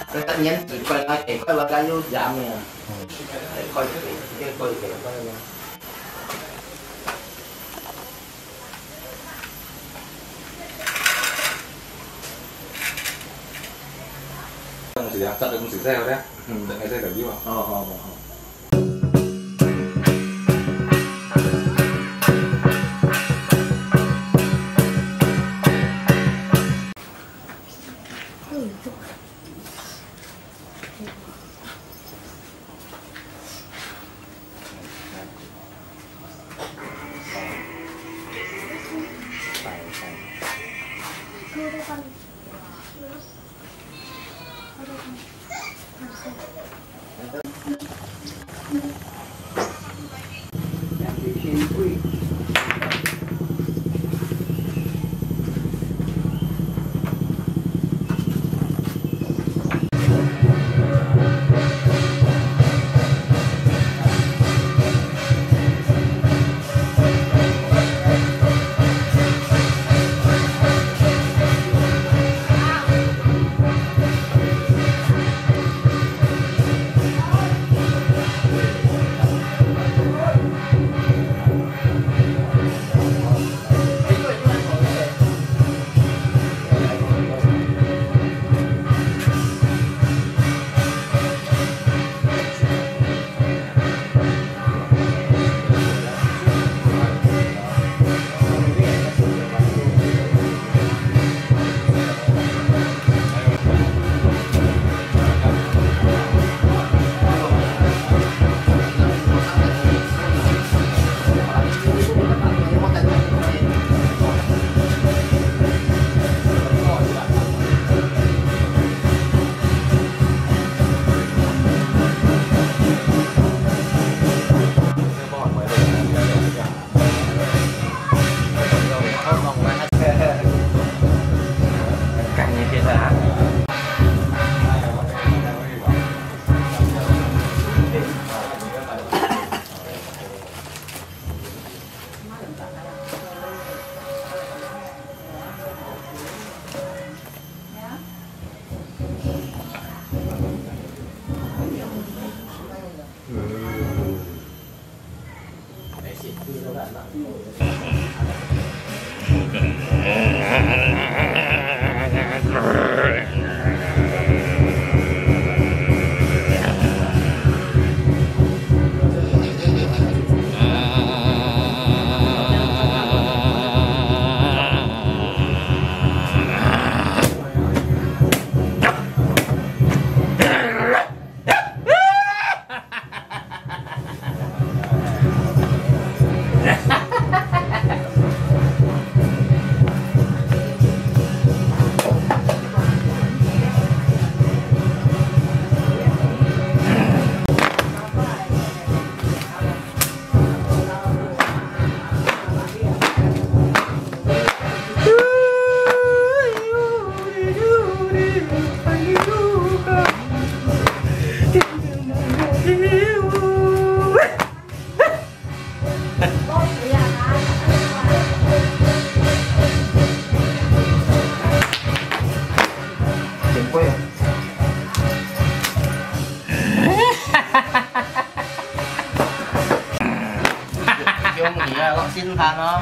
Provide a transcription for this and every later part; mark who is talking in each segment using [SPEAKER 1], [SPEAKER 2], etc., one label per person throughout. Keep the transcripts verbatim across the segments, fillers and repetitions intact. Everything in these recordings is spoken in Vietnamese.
[SPEAKER 1] tất nhiên chỉ coi nói chỉ coi là cái vô giảm nè coi cái coi cái coi
[SPEAKER 2] công sĩ chặt được công sĩ reo đấy, đừng ngay đây phải biết không?
[SPEAKER 1] ờ ờ xin phạt nó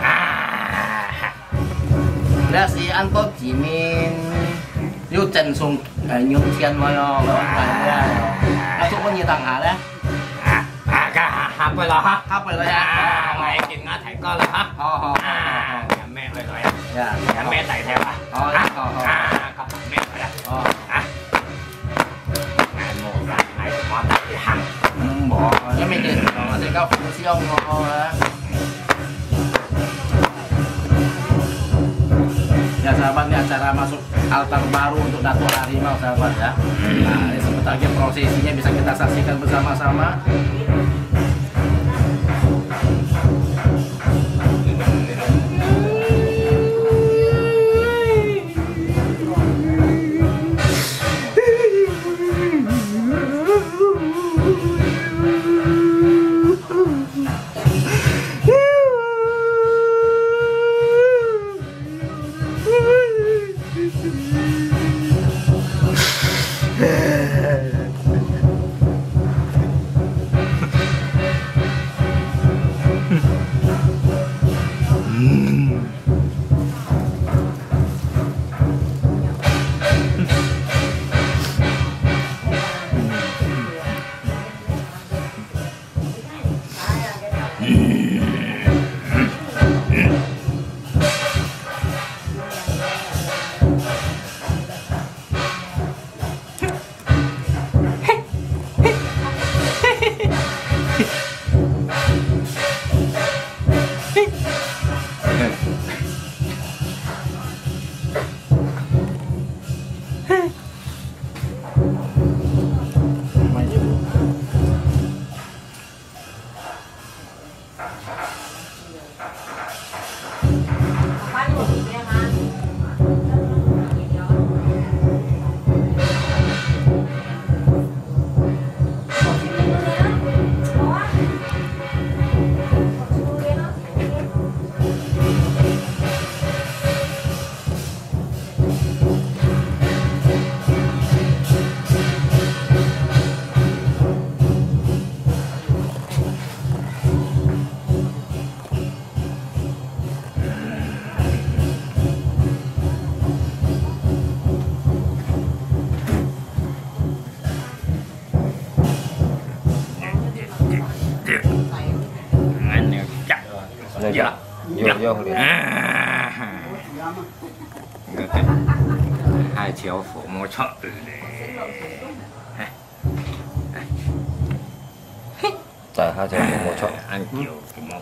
[SPEAKER 1] là si ăn có chỉ mình yêu trần sùng nhung thiên mà nó nó chúc có nhiều thằng hả đấy
[SPEAKER 3] à cả hấpไปแล้วฮะ
[SPEAKER 1] hấp ไปเลยฮะ
[SPEAKER 3] ไงกินงาไถก้อนแล้วฮะ
[SPEAKER 1] อ๋ออ๋อ
[SPEAKER 3] แม่เลยเลยอ่ะแม่ไต่แถวอ่ะ
[SPEAKER 1] อ๋ออ๋ออ๋อ
[SPEAKER 3] กับแม่เลยอ่ะ
[SPEAKER 1] อ๋อ
[SPEAKER 3] อ่ะงานโม่งานไหนหมอตัดที่หัง
[SPEAKER 1] bỏ cái mình đến nó sẽ cao phú siêu ngon á. Ya sahabat, ini acara masuk altar baru untuk Datuk Harimau sahabat ya. Nah, sebentar lagi prosesinya bisa kita saksikan bersama-sama. Yeah.
[SPEAKER 3] vô liền. Hai chiều phụ mua chợ. Trời, hai chiều phụ mua chợ. Ăn chiều phụ mua.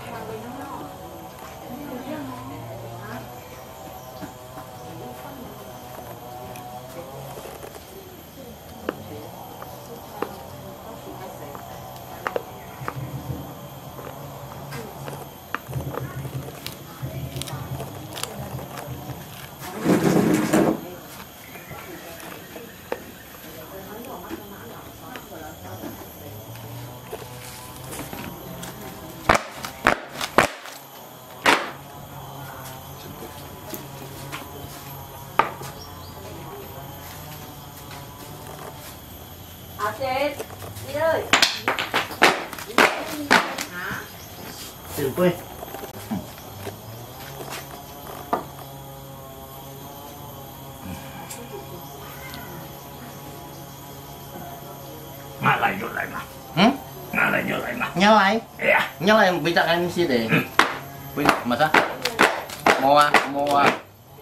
[SPEAKER 4] À chết, đi ơi. Hả?
[SPEAKER 1] Từ quê.
[SPEAKER 3] Ngã lại vô lại mà.
[SPEAKER 1] Hmm?
[SPEAKER 3] Ngã lại vô lại mà.
[SPEAKER 1] Nyalain.
[SPEAKER 3] Iya.
[SPEAKER 1] Nyalain bicara M C deh. Wih, masa? Mau ah, mau ah.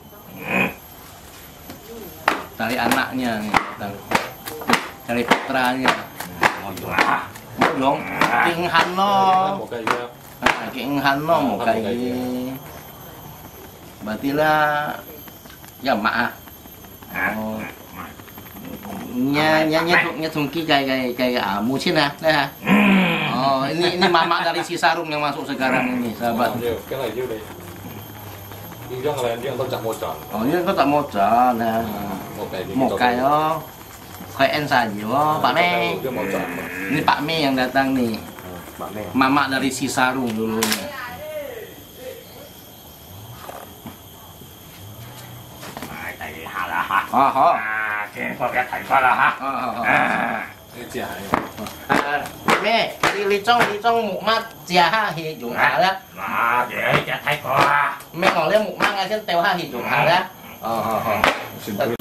[SPEAKER 1] Cari anaknya nih, cari putranya.
[SPEAKER 3] Mau jual.
[SPEAKER 1] Mau dong, King Hano,
[SPEAKER 2] một cây kia
[SPEAKER 1] King Hano một
[SPEAKER 2] Ờ,
[SPEAKER 1] cây.
[SPEAKER 2] một cây.
[SPEAKER 1] Berarti lah, ya mak. Oh. Nya nya nya nya Tungki kayak kayak kayak ah, Mucin ya, ya. Oh, ini ini mama dari si Sarung yang masuk sekarang ini, sahabat.
[SPEAKER 2] Nhiều, cái này nhiêu đây đi riêng là riêng tôi chặn một tròn
[SPEAKER 1] Oh, ini kok tak mau jalan ya.
[SPEAKER 2] một cây thì
[SPEAKER 1] Một cây oh. Kayak En saja, oh, Pak Me.
[SPEAKER 2] riêng một tròn
[SPEAKER 1] Ini Pak Me yang datang nih.
[SPEAKER 2] bạn này
[SPEAKER 1] Mama dari si Sarung dulunya.
[SPEAKER 3] Tại vì hà là hả?
[SPEAKER 1] Oh, oh.
[SPEAKER 3] À, thì có biết thành có là hả?
[SPEAKER 1] Oh, oh, oh.
[SPEAKER 3] À,
[SPEAKER 2] cái chè này
[SPEAKER 1] À, mẹ, đi đi trong đi trong mục mắt chè ha thì dùng hạ đó.
[SPEAKER 3] mà để cho thấy có.
[SPEAKER 1] Mẹ ngồi lên mục mắt ngay trên tèo ha thì dùng hạ đó. Ờ, ờ, ờ.
[SPEAKER 2] xin lỗi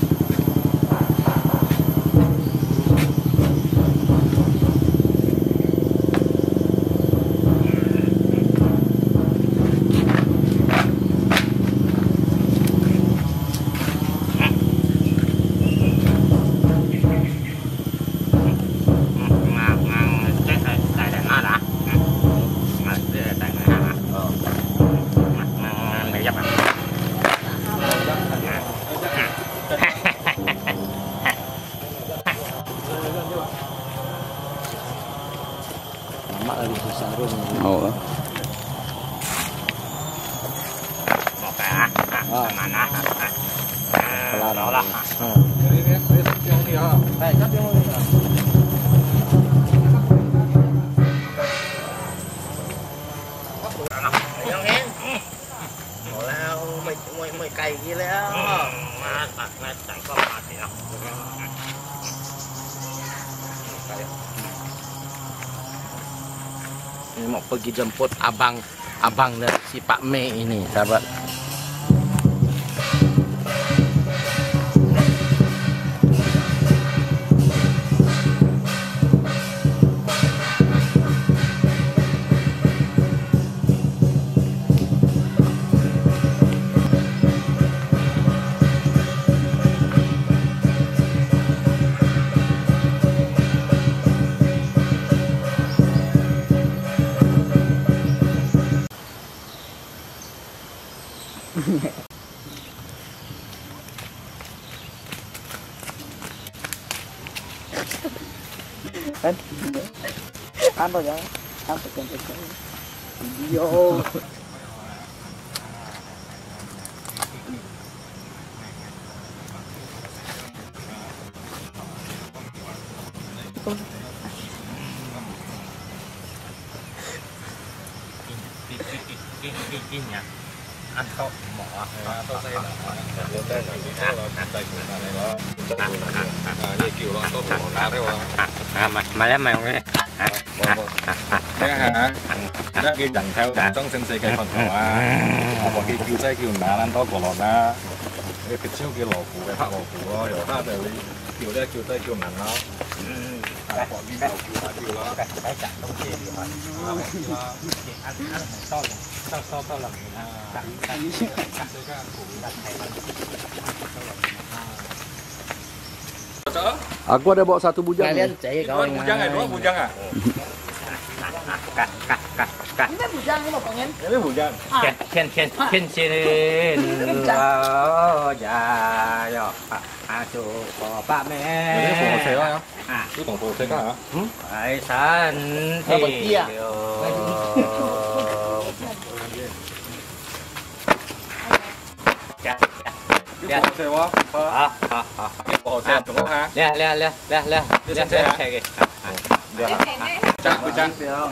[SPEAKER 3] Ngang ngang chết rồi, tại để nó đã. Mà để tại người hàng. Ờ. Ngang người dập à.
[SPEAKER 1] Mama dari si Sarung.
[SPEAKER 2] oh
[SPEAKER 3] Một cái hả? À, mana? À, đó là hả?
[SPEAKER 2] cái cái cái cái kia
[SPEAKER 1] Đây, cắt vô đi. Mày mày mày cày gì đấy?
[SPEAKER 3] Mà tại ngay tại có mà thì nó.
[SPEAKER 1] Ini mau pergi jemput abang abang dari si Pak Me ini, sahabat.
[SPEAKER 5] Ăn rồi đó, ăn phải cần phải vô.
[SPEAKER 3] Cái nhà ăn không mỏ
[SPEAKER 2] tôi xây là lên đây là cái đó là đặt đây là này đó à như kiểu là tôi bỏ ra đấy mà
[SPEAKER 3] à mà mà lấy mèo cái
[SPEAKER 2] cái hả cái cái dần theo trong sinh sự cái phần của à còn cái kiểu xây kiểu đá ăn to của nó ra 你別超叫羅湖嘅拍羅湖咯，由蝦就你叫咧叫低叫文咯。嗯，係學呢度叫下叫啦。
[SPEAKER 3] cái cái chặt đông kia thì phải ăn ăn to to to to lòng chặt chặt chặt cái củ chặt này
[SPEAKER 6] Aku ada bawa satu bujang.
[SPEAKER 1] Kalian cek
[SPEAKER 2] Kau bujang ya, dua bujang ah.
[SPEAKER 3] cắt cắt cắt cắt
[SPEAKER 5] Ini bujang ini mau pengen.
[SPEAKER 2] Ini bujang.
[SPEAKER 3] khen khen khen khen xin lo dạ yo à chú có ba mẹ
[SPEAKER 2] Ini phổ xe đó không?
[SPEAKER 3] à
[SPEAKER 2] Chú tổng phổ xe đó hả?
[SPEAKER 3] ai san thì
[SPEAKER 2] Cái phổ xe quá.
[SPEAKER 3] à à à
[SPEAKER 2] Cái phổ xe tổng không hả?
[SPEAKER 3] le le le le le le le xe kì
[SPEAKER 2] Chặt bujang.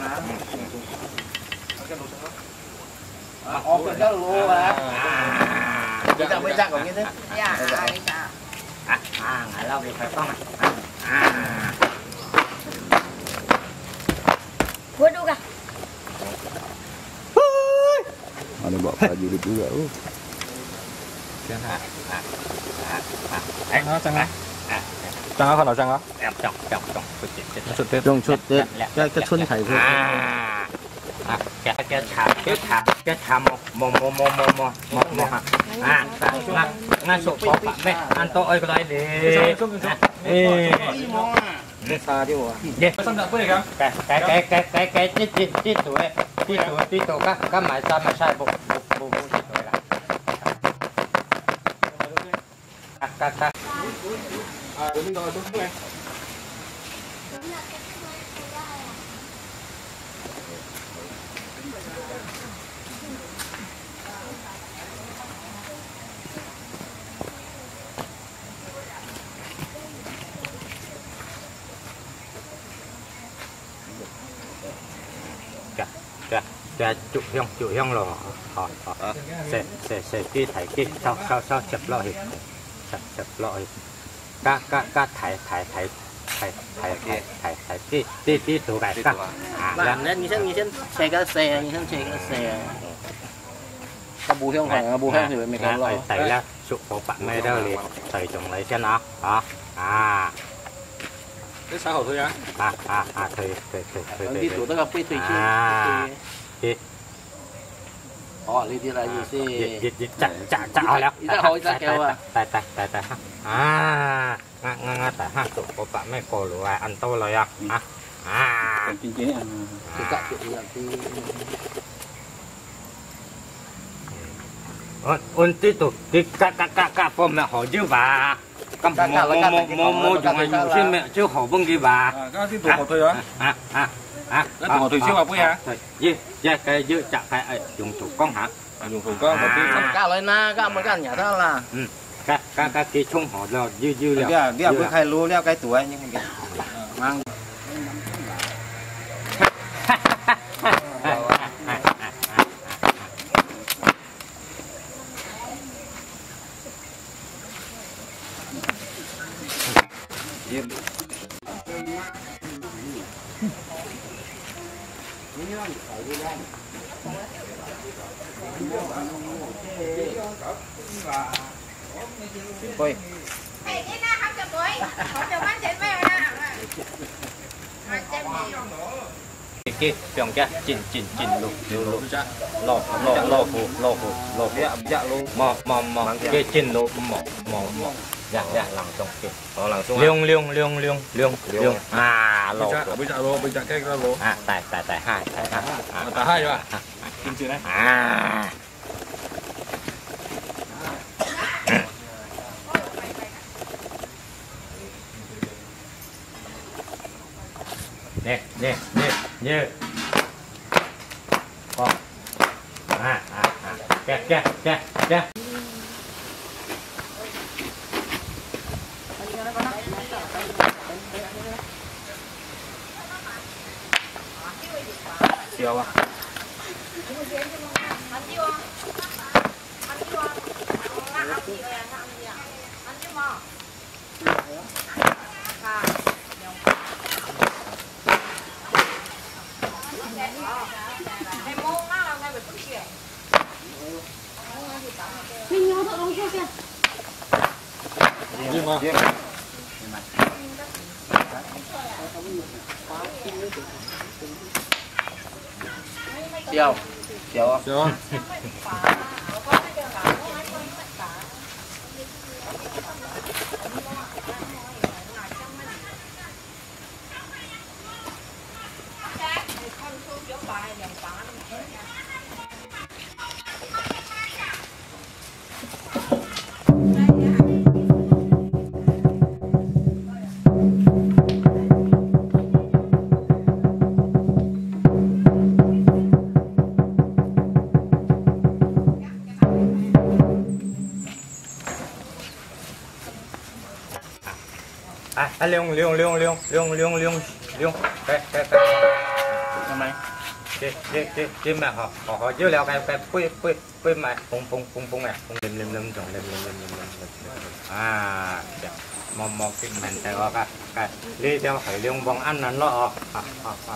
[SPEAKER 1] Oh, cái lúa à. Kita becak kok gitu.
[SPEAKER 4] Ya, bisa.
[SPEAKER 3] à à ngài lau đi phải không à
[SPEAKER 4] Buat juga.
[SPEAKER 6] Ada bawa prajurit juga. Uh.
[SPEAKER 3] Anh nó chăng á?
[SPEAKER 2] Chăng á, nào chăng á?
[SPEAKER 3] Em chọc chọc chọc
[SPEAKER 2] Xuất tiết.
[SPEAKER 1] Trong suốt Tết, cái cái xuân thầy thôi.
[SPEAKER 3] à à cái cái thả cái thả cái thả mò mò mò mò mò mò mò mò hả à ngang ngang sụp có bạn mẹ ăn to ơi cái đấy đi ê
[SPEAKER 1] Đi xa đi bộ.
[SPEAKER 3] đi
[SPEAKER 2] Xong đặt cái gì không?
[SPEAKER 3] cái cái cái cái cái cái tí tí tí tuổi tí tuổi tí tuổi các các máy sao mà sai bộ bộ bộ tí tuổi là các các các
[SPEAKER 2] À, để mình đòi xuống này.
[SPEAKER 3] จะจุยองจุยองหรออ๋ออ๋อเสร็จเสร็จเสร็จที่ถ่ายที่เศร้าเศร้าเศร้าจับเลาะเห็ดจับจับเลาะเห็ดก็ก็ก็ถ่ายถ่ายถ่ายถ่ายถ่ายถ่ายถ่ายถ่ายที่ที่ที่ตัวไหนก็อ่าแล้ว
[SPEAKER 1] Làm nên như thế như thế xe cái xe như thế xe cái xe. Có bù hông phải bù hông thì mình không lo.
[SPEAKER 3] ใส่แล้วสุกปะไม่ได้เลยใส่ตรงไหนใช่เนาะอ๋ออ่า
[SPEAKER 2] Cái xã hội thôi á.
[SPEAKER 3] อ่าอ่าอ่าเคยเคยเคยเคย
[SPEAKER 1] Đi tủ tất cả quy thủy chứ.
[SPEAKER 3] Đi.
[SPEAKER 1] Họ đi đi là gì
[SPEAKER 3] หยิบ
[SPEAKER 1] xe.
[SPEAKER 3] หยิบหยิบจับจับจับเอาแล้ว
[SPEAKER 1] อีตาหอยอีตาแก้วอะ
[SPEAKER 3] แต่แต่แต่แต่ฮะอ่างางางาแต่ฮะสุกปะไม่โกหรือว่าอันโตเลยอ่ะอ่ะอ่า
[SPEAKER 6] Cincin ini.
[SPEAKER 1] Thì cắt chuyện là thì
[SPEAKER 3] อันอันที่ตุที่กะกะกะกะพอแม่หอยื้อบ่ากำโมโมโมโมอยู่ไงอยู่ที่แม่ชื่อหอบึงดีบ่า
[SPEAKER 2] À, cái tiếp tục thôi á.
[SPEAKER 3] อ่ะอ่ะอ่ะ
[SPEAKER 2] Cái tổ thủy siêu học với hả?
[SPEAKER 3] ยื้อยื้อcáiยื้อจะใครไอ้ยุงถูกก้องหา
[SPEAKER 2] À, dùng thủ công một tí.
[SPEAKER 1] cả lời na cả một cái nhà đó là
[SPEAKER 3] กะกะกะกี่ช่วงหอเรายื้อยื้อแล้ว
[SPEAKER 1] cái cái bữa khai lúa leo cái tuổi nhưng mà mang Ôi.
[SPEAKER 4] Ê, cái na không cho tuổi. Không cho bánh chạy mèo na. Mà chạy mèo.
[SPEAKER 3] cái trong cái chín chín chín lục lục lục
[SPEAKER 2] Lò, lò, lò phủ, lò phủ, lò phủ. Dạ, dạ luôn.
[SPEAKER 3] mò mò mò cái chín lục mò mò mò dạ dạ làm trong cái
[SPEAKER 2] Ờ, làng xuống.
[SPEAKER 3] liêu liêu liêu liêu liêu liêu à
[SPEAKER 2] Bây
[SPEAKER 3] lột
[SPEAKER 2] giờ, bây giờ lô, bây giờ cái lô.
[SPEAKER 3] à tại tại tại hai tại hai
[SPEAKER 2] À, cả hai rồi à? Kim chưa đấy.
[SPEAKER 3] à nè nè nè nè con à à à kẹt kẹt kẹt kẹt
[SPEAKER 2] Siêu à?
[SPEAKER 4] Ăn chưa? Ăn chưa? Ăn ăn gì rồi ăn ăn gì à? Ăn chưa mà? À. Em mua nó là ngay bị tức kìa.
[SPEAKER 5] Mình nhau thợ đâu chưa kìa.
[SPEAKER 1] เดี๋ยวเดี๋ยว
[SPEAKER 2] เดี๋ยว
[SPEAKER 3] à liêu liêu liêu liêu liêu liêu liêu liêu cái cái cái
[SPEAKER 1] ทำไม
[SPEAKER 3] cái cái cái cái mà họ họ họ chưa leo cái cái quay quay quay mà phung phung phung phung này phung lim lim lim trồng lim lim lim lim lim à mò mò cái mình tại họ cái cái đi theo phải liêu vòng ăn nó nó à à à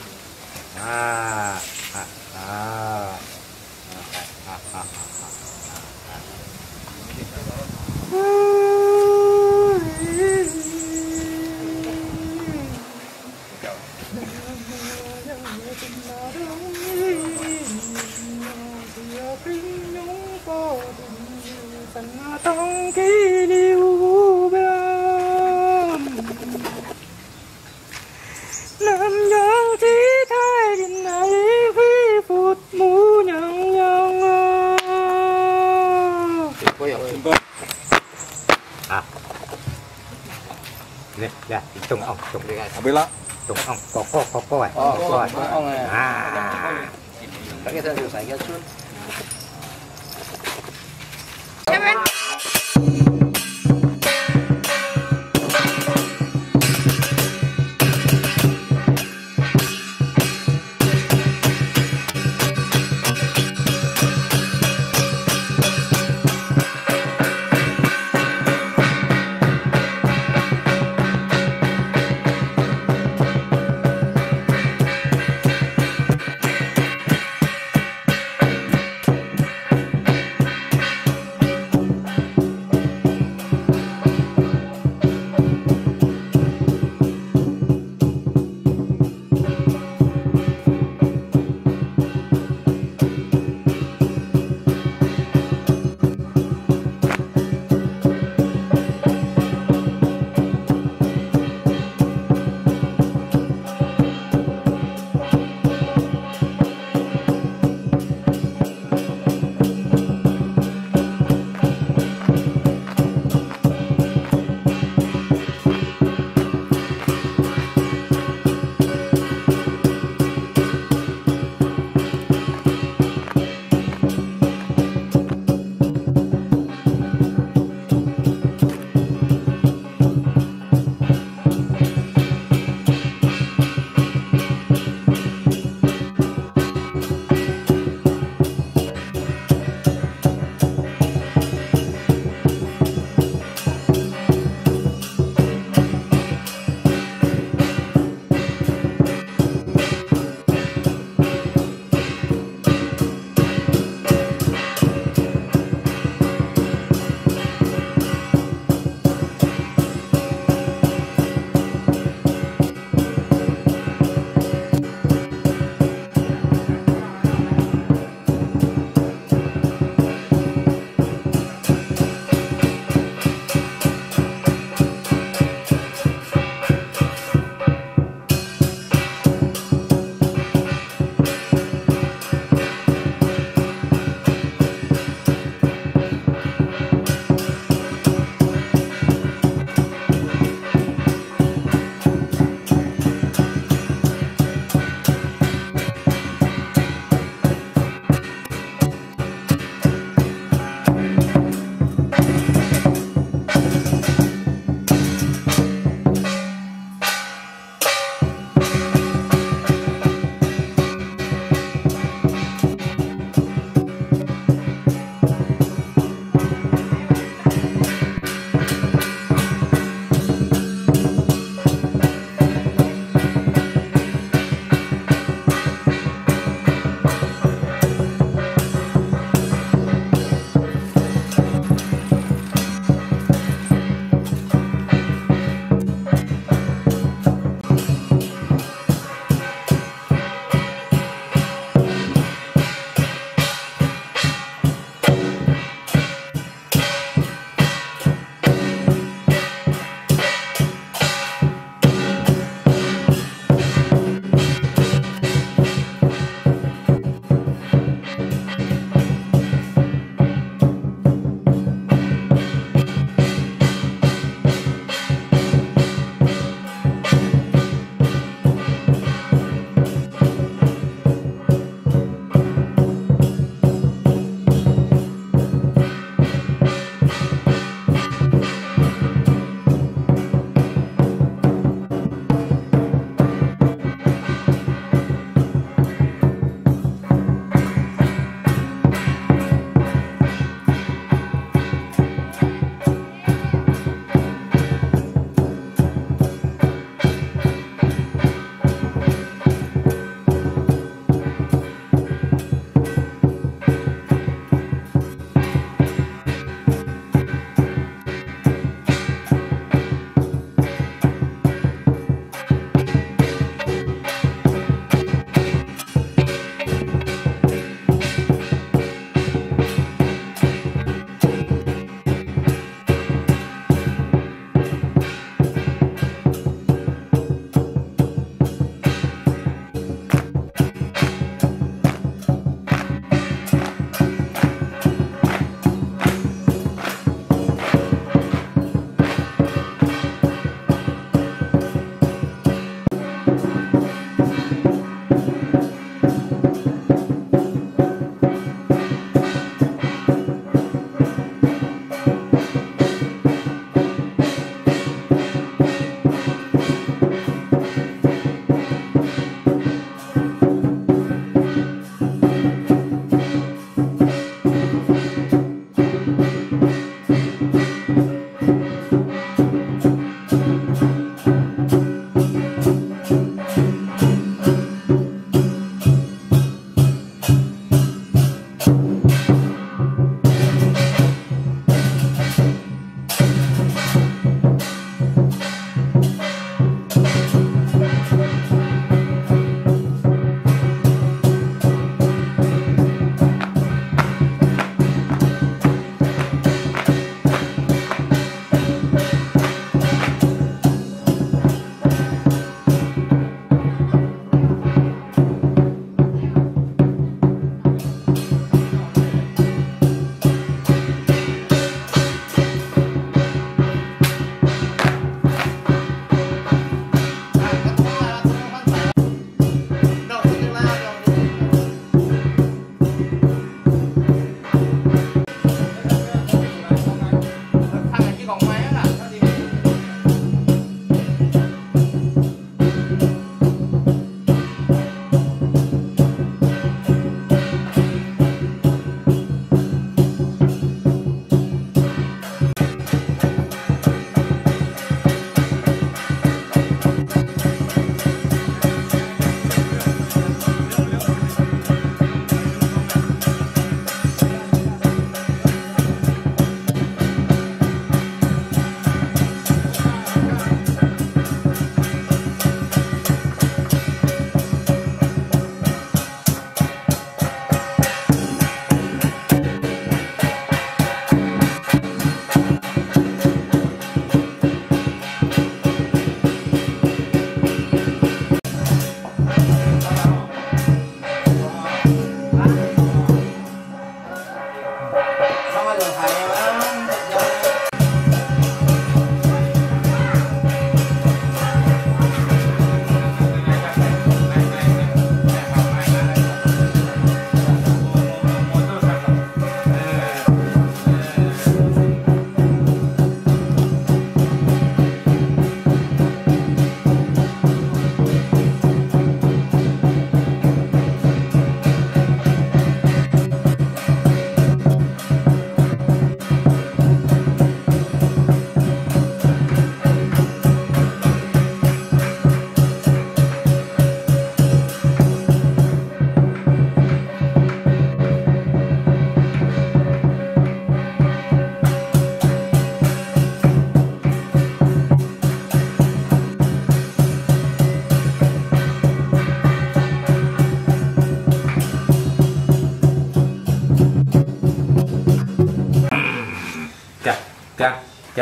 [SPEAKER 3] à à à à à trong kỷ liêu bên nam giang chỉ thay đình này phi phụt mũ nhang nhang à nè nè trồng ong trồng đi ngay
[SPEAKER 6] Habis lah.
[SPEAKER 3] trồng ong có có có có vậy
[SPEAKER 1] Ồ,
[SPEAKER 3] có
[SPEAKER 1] có
[SPEAKER 3] vậy
[SPEAKER 1] có ong này.
[SPEAKER 3] à
[SPEAKER 1] cái thân rửa sạch cái xuân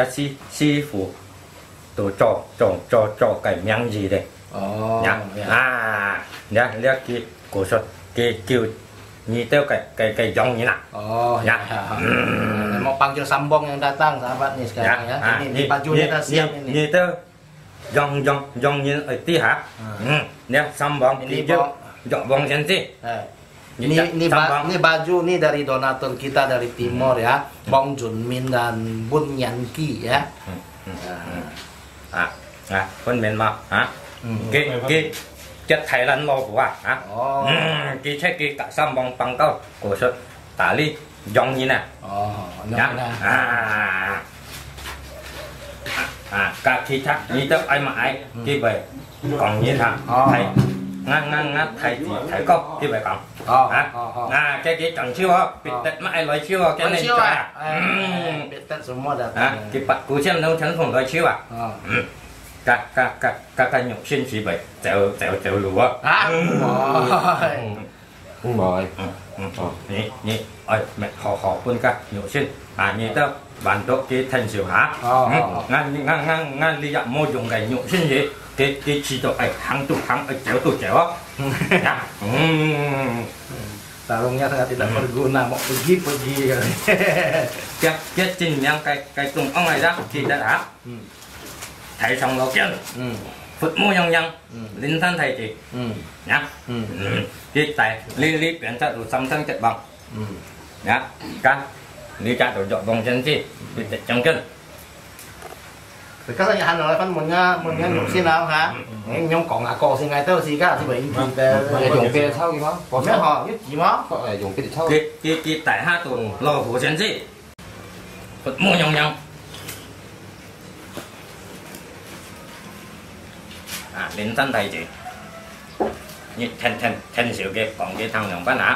[SPEAKER 3] 家师师傅都做做做做cái miếng gì đây nhá à nhá nhá cái cổ xuất cái kêu như theo cái cái cái giống như nào
[SPEAKER 1] Oh,
[SPEAKER 3] ya.
[SPEAKER 1] ya. Hmm. Mau panggil Sambong yang datang sahabat nih sekarang ya.
[SPEAKER 3] Ah,
[SPEAKER 1] Ini, ini bajunya kita siap ini.
[SPEAKER 3] như theo giống giống giống như ở tí hả ừ nhá xong bóng
[SPEAKER 1] Ini
[SPEAKER 3] cái
[SPEAKER 1] bong-
[SPEAKER 3] dọn bóng chân gì
[SPEAKER 1] Eh,
[SPEAKER 3] Ini
[SPEAKER 1] Ini,
[SPEAKER 3] tak-
[SPEAKER 1] ini,
[SPEAKER 3] tak
[SPEAKER 1] ba-
[SPEAKER 3] bang.
[SPEAKER 1] ini baju ini dari donatur kita dari Timor ya, Bong Junmin dan Bun Yanki ya.
[SPEAKER 3] à à phân miền mà hả
[SPEAKER 1] Hmm.
[SPEAKER 3] cái cái chất Thái Lan lo của à hả
[SPEAKER 1] Oh.
[SPEAKER 3] ừ cái cái cái cả xong bóng bằng câu cổ xuất tả ly giống như này
[SPEAKER 1] Oh,
[SPEAKER 3] nhá
[SPEAKER 1] ini.
[SPEAKER 3] à à các khi khác như tớ ai mà ai cái vậy còn như thằng
[SPEAKER 1] Ờ.
[SPEAKER 3] thầy ngang ngang ngang thầy thì thầy có cái vậy còn
[SPEAKER 1] Oh,
[SPEAKER 3] hả
[SPEAKER 1] oh, oh.
[SPEAKER 3] à cái cái chẳng chưa bị tết mà ai nói chưa cái này
[SPEAKER 1] Siêu
[SPEAKER 3] cho
[SPEAKER 1] à?
[SPEAKER 3] à
[SPEAKER 1] Eh, Betul semua
[SPEAKER 3] à
[SPEAKER 1] datang.
[SPEAKER 3] cái bạch của xem đâu chẳng không nói chưa à
[SPEAKER 1] Oh.
[SPEAKER 3] các các các các cái nhục sinh chỉ vậy chèo chèo chèo lúa
[SPEAKER 1] Ah,
[SPEAKER 6] Không rồi.
[SPEAKER 3] nhỉ nhỉ ơi mẹ họ họ quân các nhục sinh à như tớ bản tốt cái thành siêu hả
[SPEAKER 1] Ờ,
[SPEAKER 3] Ừ,
[SPEAKER 1] ờ.
[SPEAKER 3] ngang ngang ngang ngang lý dạng mô dùng cái nhục sinh gì cái cái chỉ độ ấy hàng chục hàng ấy chéo tụ chéo á Dạ. Ừm.
[SPEAKER 1] Sarungnya sangat tidak berguna, mau pergi pergi.
[SPEAKER 3] cái cái trình miếng cái cái tung ông này ra thì đã đã
[SPEAKER 1] Ừ.
[SPEAKER 3] thầy xong đầu tiên
[SPEAKER 1] Hmm.
[SPEAKER 3] phật mô nhăng nhăng
[SPEAKER 1] Ừ.
[SPEAKER 3] linh thân thầy chỉ
[SPEAKER 1] Hmm.
[SPEAKER 3] nhá
[SPEAKER 1] Ừ.
[SPEAKER 3] Ừ. cái tại lý lý biến ra đủ xăm thân chất bằng
[SPEAKER 1] Hmm.
[SPEAKER 3] nhá cái lý trả đủ dọn vòng chân gì bị tịch trong chân
[SPEAKER 1] Kasi ano lah kan muna muna yung sinaw ha. Ngayon yung kong ako si ngay to si ka si bảy
[SPEAKER 6] Mà
[SPEAKER 1] cái
[SPEAKER 6] dùng kia sau gì đó.
[SPEAKER 1] có mấy họ biết gì mà.
[SPEAKER 6] Có là dùng cái sau.
[SPEAKER 3] cái cái cái tại hai tuần lò của chân gì phật mô nhăng nhăng à linh thân thầy chỉ như thân thân thân siêu cái còn cái thằng nhồng bán nã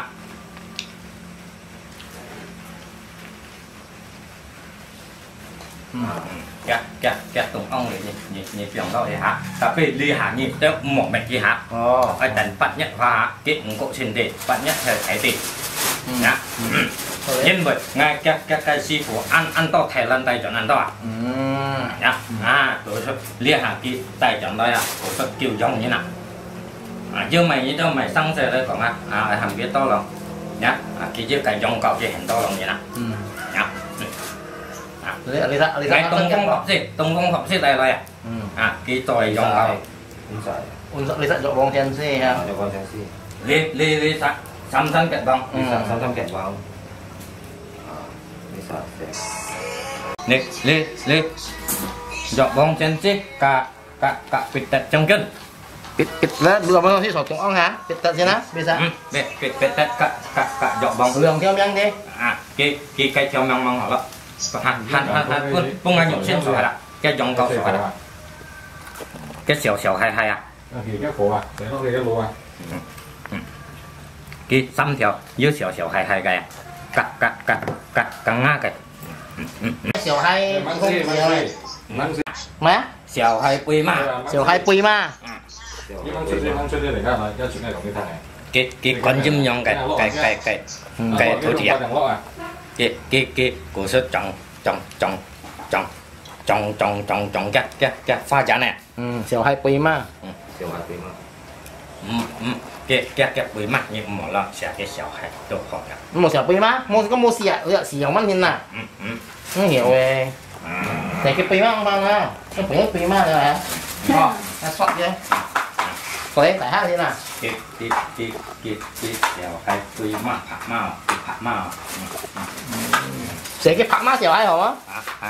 [SPEAKER 3] cái cái cái tụng ông này nhị nhị nhị đó thì hả tapi li hả nhị tới một mạch gì hả
[SPEAKER 1] Oh.
[SPEAKER 3] ai tận bắt nhất và cái cổ xin để bắt nhất thời thái tỷ nhá nhân vật ngay các các cái sư phụ ăn ăn to Thái Lan tay chọn ăn to à
[SPEAKER 1] Hmm.
[SPEAKER 3] nhá à tôi sẽ lia hả cái tay chọn đây à tôi sẽ kêu giống như nào à chứ mày như đâu mày sang giờ đây còn à à hàng biết to lòng nhá à cái chứ cái giống cậu cái hình to lòng như nào
[SPEAKER 1] Hmm.
[SPEAKER 3] nhá
[SPEAKER 1] Lihat lihat lihat.
[SPEAKER 3] cái tông phong học gì tông phong học gì đây đây à
[SPEAKER 1] Hmm.
[SPEAKER 3] à cái tỏi giống cậu
[SPEAKER 1] Untuk lihat jok bong chen si ha.
[SPEAKER 6] Cho con xem xin.
[SPEAKER 3] li li li sa sam thân kẹt bông
[SPEAKER 6] Đi sao sao thăm kẹt vào. Đi sao xem.
[SPEAKER 3] li li li dọn bông chân chứ cả cả cả bịt tật trong chân
[SPEAKER 1] Pit pit lah dua bong si sotong ong ha. Pit tat sini bisa.
[SPEAKER 3] ừ, bịt bịt bịt tật cả cả cả dọn bông
[SPEAKER 1] Lường theo miếng đi.
[SPEAKER 3] à cái cái cái theo mong mong họ đó hạt hạt hạt hạt quân bông anh nhục xin sỏi đó cái dòng cao sỏi đó cái xèo xèo hai hai à
[SPEAKER 6] Thì cái cổ à, để nó đi cái lúa à.
[SPEAKER 3] cái xăm theo dưới xèo xèo hai hai cái à cắt cắt cắt cắt cắt ngã cái
[SPEAKER 1] Siêu hai
[SPEAKER 6] Mắn
[SPEAKER 1] không
[SPEAKER 6] gì,
[SPEAKER 1] gì
[SPEAKER 6] mắn
[SPEAKER 1] rồi.
[SPEAKER 6] gì. Mắn gì.
[SPEAKER 1] Má.
[SPEAKER 3] xèo hai quy mà
[SPEAKER 1] Siêu hai pui ma.
[SPEAKER 6] Cái mắn chuyện gì, mắn chuyện gì để ra mà cái chuyện này của người ta này.
[SPEAKER 3] cái cái con chim nhong cái cái cái cái cái
[SPEAKER 6] Cái
[SPEAKER 3] thổ
[SPEAKER 6] thổ
[SPEAKER 3] thiệt
[SPEAKER 6] thằng lọ à.
[SPEAKER 3] cái cái cái cổ số trồng trồng trồng trồng trồng trồng trồng trồng cái cái cái pha giá này
[SPEAKER 1] Hmm. Siêu hai pui ma.
[SPEAKER 6] Kiểu hạt tím.
[SPEAKER 3] ừ, ừ. cái cái cái bụi mặt như một lần sẽ cái小孩都好了
[SPEAKER 1] Một siêu pui ma. Một cái một siêu siêu siêu man hin nè.
[SPEAKER 3] ừ, ừ.
[SPEAKER 1] Không hiểu về.
[SPEAKER 3] À,
[SPEAKER 1] Thì cái pui ma không bao nha. Cái pui pui ma rồi hả? Ờ, nó sọt vậy. Có đấy tại hai thế nào?
[SPEAKER 3] cái cái cái cái cái小孩bụi mặt phát màu phát màu
[SPEAKER 1] Sẽ cái phạm ma siêu hai hả?
[SPEAKER 3] à à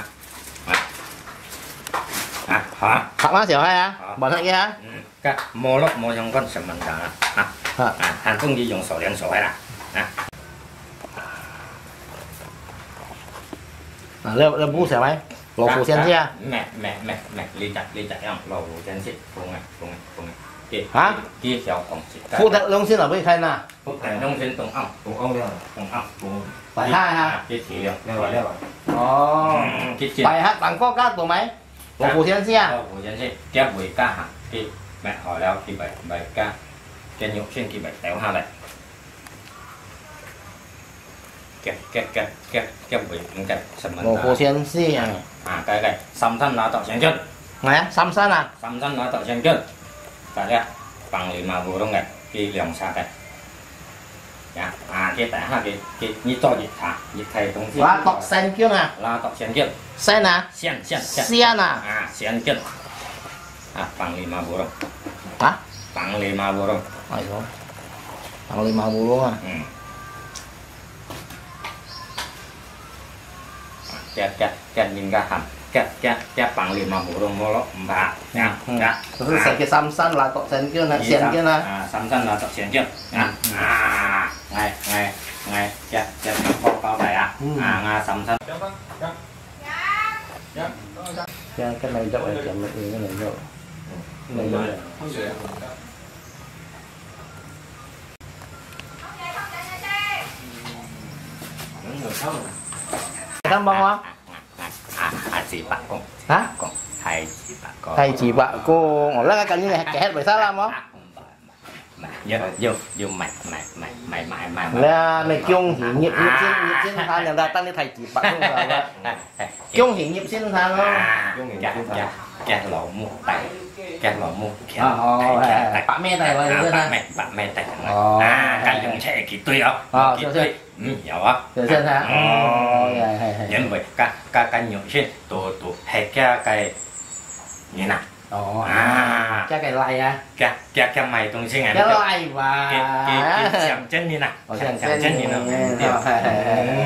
[SPEAKER 3] à hả
[SPEAKER 1] Phạm ma siêu hai hả?
[SPEAKER 3] Ờ.
[SPEAKER 1] Bọn thằng kia hả?
[SPEAKER 3] ừ. cái mua lốc mua trong con sầm mình cả à
[SPEAKER 1] Hả?
[SPEAKER 3] à hàng công gì dùng sổ đen sổ hay là à
[SPEAKER 1] À, leo leo bu siêu hai. Lột phủ sen chia.
[SPEAKER 3] mẹ mẹ mẹ mẹ ly chặt ly chặt không lầu phủ sen xịt cùng này cùng này cùng này kia
[SPEAKER 1] Hả?
[SPEAKER 3] kia xèo tổng xịt
[SPEAKER 1] Phụ thật lông xin ở bên khai nào?
[SPEAKER 3] phụ thành nông dân tổng ông
[SPEAKER 6] Cùng ông đây à.
[SPEAKER 3] tổng ông cùng
[SPEAKER 1] Phải hai hả?
[SPEAKER 3] kia chỉ được
[SPEAKER 6] Đây rồi, đây rồi.
[SPEAKER 1] Ồ.
[SPEAKER 3] cái chuyện
[SPEAKER 1] Phải hát bằng có cát của máy. Lột phủ sen chia.
[SPEAKER 3] lầu phủ sen xịt cái buổi ca hả cái mẹ hỏi đâu cái bài bài ca cái nhục sinh cái bài téo ha này cái cái cái cái cái bị cái sầm mình
[SPEAKER 1] một cô先生啊，
[SPEAKER 3] à cái cái sắm thân lá tọt sen chân
[SPEAKER 1] ไหนซ้ำซ้ำอ่ะ
[SPEAKER 3] sắm thân lá tọt sen chân tại đây bằng liền mà vừa đông này cái lòng xa đây à cái tại ha cái cái như to dịch thả dịch thầy đồng chí
[SPEAKER 1] ว่าตอกเซนกิ้วนะ
[SPEAKER 3] lá tọt sen chân
[SPEAKER 1] เส้นนะ
[SPEAKER 3] sen sen
[SPEAKER 1] เสียนะ
[SPEAKER 3] à sen chân à bằng liền mà vừa đông
[SPEAKER 1] ฮะ
[SPEAKER 3] bằng liền mà vừa đông
[SPEAKER 1] ไอ้โหเอาเลยมาบูรู้อ่ะ
[SPEAKER 3] ừ. cái cái cái nhìn ra hẳn cái cái cái bằng liền mà vừa đông mua lắm bà nha nha
[SPEAKER 1] ก็คือใส่แค่ซ้ำซ้ำลายตอกเซนกิ้วนะเสียนกิ้วนะ
[SPEAKER 3] à sắm thân là tập xiên chưa à à ngày ngày ngày chết chết có có vậy à à nga sắm thân
[SPEAKER 1] แค่cái này dậu này chém cái này cái này dậu cái này dậu này ทำบ้างวะ
[SPEAKER 3] à à chỉ bạn con
[SPEAKER 1] ฮะ
[SPEAKER 3] con thầy chỉ bạn con
[SPEAKER 1] ไทยจีบะโกงอ๋อแล้วกันนี่ไงแกะไปซะละมั้ง
[SPEAKER 3] vô vô vô mày mày mày mày mày mày
[SPEAKER 1] แล้วในกิ้งหินเงียบเงียบเส้นเงียบเส้นทางอย่างใดตั้งในไทยจีบะต้องแบบว่ากิ้งหินเงียบเส้นทางเนาะ
[SPEAKER 3] chặt chặt chặt lỗ mu tay chặt lỗ mu khéo
[SPEAKER 1] อ๋อปะแม่ไทยไว้ด้วยนะ
[SPEAKER 3] bạn mẹ bạn mẹ tay
[SPEAKER 1] Ồ.
[SPEAKER 3] à cái dùng xe kỳ tươi không
[SPEAKER 1] Ờ,
[SPEAKER 3] kỳ
[SPEAKER 1] xe-
[SPEAKER 3] tươi
[SPEAKER 1] xe.
[SPEAKER 3] ừ hiểu không
[SPEAKER 1] เดี๋ยวเส้นทางอ๋อใช่ใช่ใช่
[SPEAKER 3] nhân vậy cái cái cái nhiều xe tổ tổ hay cái cái như nào
[SPEAKER 1] อ๋อ
[SPEAKER 3] à
[SPEAKER 1] แกไก่ลายอ่ะ
[SPEAKER 3] cái cái cái mày tung sinh
[SPEAKER 1] แก
[SPEAKER 3] ảnh
[SPEAKER 1] ลายว่ะ
[SPEAKER 3] cái cái cái chạm chân như nào
[SPEAKER 1] Ồ,
[SPEAKER 3] chạm
[SPEAKER 1] chạm
[SPEAKER 3] chạm chân như nào
[SPEAKER 1] chân.
[SPEAKER 3] Điều.
[SPEAKER 1] Ờ, hay, hay, hay.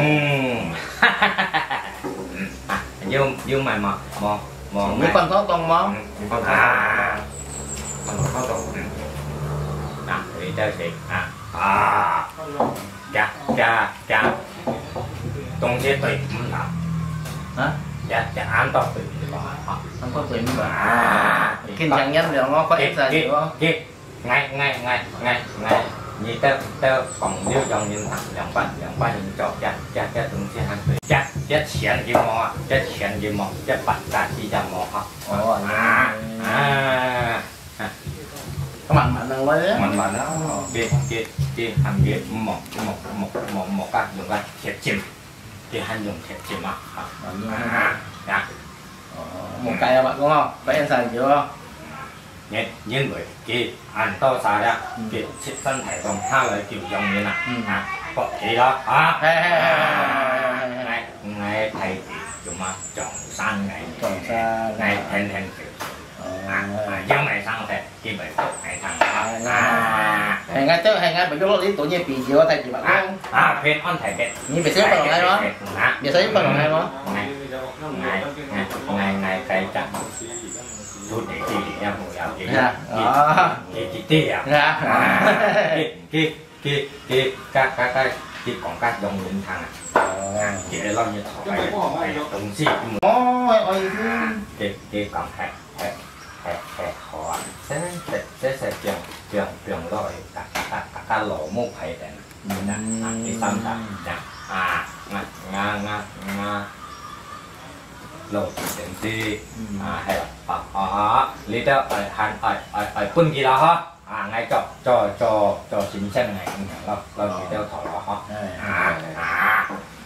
[SPEAKER 3] Ừ. À, vô vô mày mà mò mò
[SPEAKER 1] มีคนท้องตรงมั้ง
[SPEAKER 3] con à con có tổ à thì chơi gì à à cha cha cha tung sẽ tùy không nào
[SPEAKER 1] ฮะ
[SPEAKER 3] cha cha an toàn tùy
[SPEAKER 1] มันก็สวยมั้ง
[SPEAKER 3] à
[SPEAKER 1] กินอย่างยันเดี๋ยวnó có ép ra gì không
[SPEAKER 3] kia ngay ngay ngay ngay ngay như tao tao còn nếu dòng nhìn thẳng dòng bắt dòng bắt nhìn cho cha cha cha tung sẽ ăn tùy cha cha chén gì mò cha chén gì mò cha bắt ra chỉ ra mò ha
[SPEAKER 1] Ồ,
[SPEAKER 3] à à
[SPEAKER 1] các bạn bạn đang lấy
[SPEAKER 3] mình mà nó kia kia kia hành kia một một một một một cái dùng cái thiệt chìm kia hành dùng thiệt chìm à à dạ
[SPEAKER 1] một cây là bạn đúng không có em xài chưa không
[SPEAKER 3] nhìn nhìn vậy kia ăn to xài ra kia xịt thân thể còn hai lời kiểu dòng như nào à có gì đó à ngày ngày thầy thì chúng mà chọn sang ngày
[SPEAKER 1] chọn sang
[SPEAKER 3] ngày thèn thèn à dân này sang thèn kia vậy ngày thằng à
[SPEAKER 1] hay ngay trước hay ngay bởi lúc lý tổ nhiên bị chưa thầy chị bạn
[SPEAKER 3] à
[SPEAKER 1] không
[SPEAKER 3] à phết on thầy phết
[SPEAKER 1] nhưng bị xếp vào hay đó bị xếp vào hay đó
[SPEAKER 3] ngày ngày ngày ngày cái chẳng chút để chi để em hồi áo gì
[SPEAKER 1] dạ đó
[SPEAKER 3] gì chỉ ti à
[SPEAKER 1] dạ
[SPEAKER 3] kia kia kia kia các các cái kia còn các dòng những thằng à chỉ để lo như thọ này đồng sĩ
[SPEAKER 1] ôi ôi
[SPEAKER 3] kia kia còn hẹp hẹp hẹp hẹp khó sẽ sẽ sẽ sẽ trường trường trường rồi các các các các lỗ mốc hay đấy nè cái tâm trạng nè à nga nga nga nga lỗ tiền ti à hay là à à lý đó ở hành ở ở ở quân gì đó ha à ngay cho cho cho cho chính chân này lo lo gì đeo thọ đó ha à à